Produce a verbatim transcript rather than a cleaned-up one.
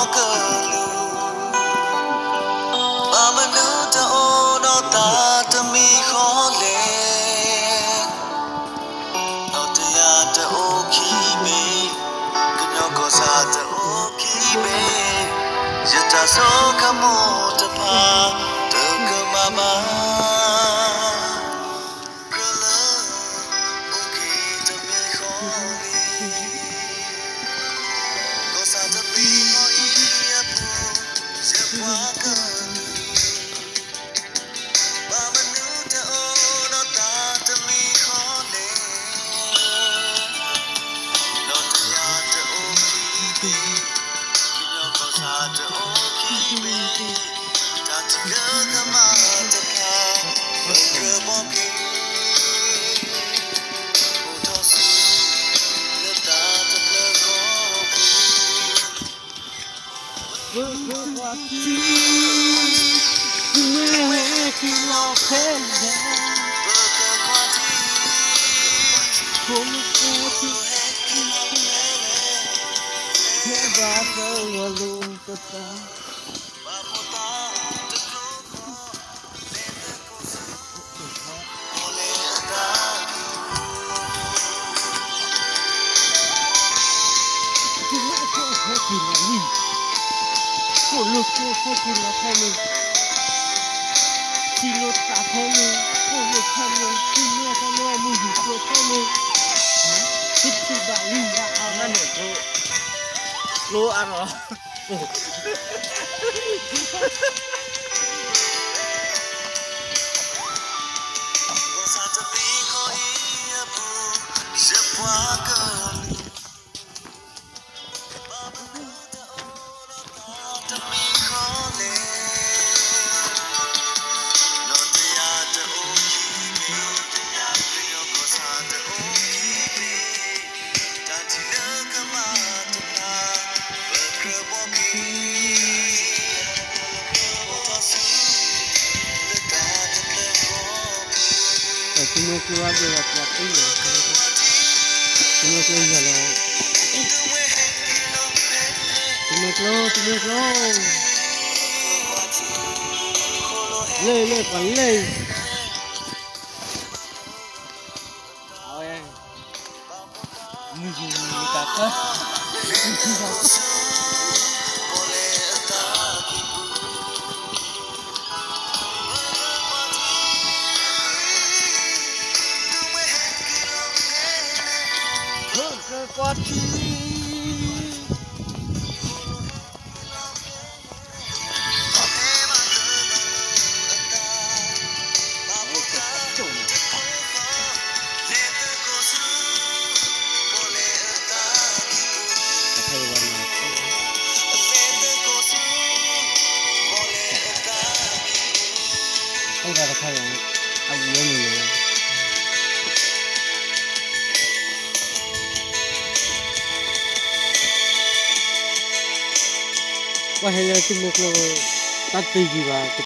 So come on to pa to mama girl okay to me kholi ko sa to be ho iya pu se pwa ka mama nu ta o no ta to me kholi no ta ya to okay kinyo ko sa to Look so fucking like coming. She look at coming. Oh, look coming. She look at me. Movie so coming. It's about you. I'm not going to go out. Tino keluar dari waktu ini, Tino keluar lah, Tino keluar, Tino keluar, le le pandai, awak, mungkin kita What Wah, yang itu mau ke tadi juga.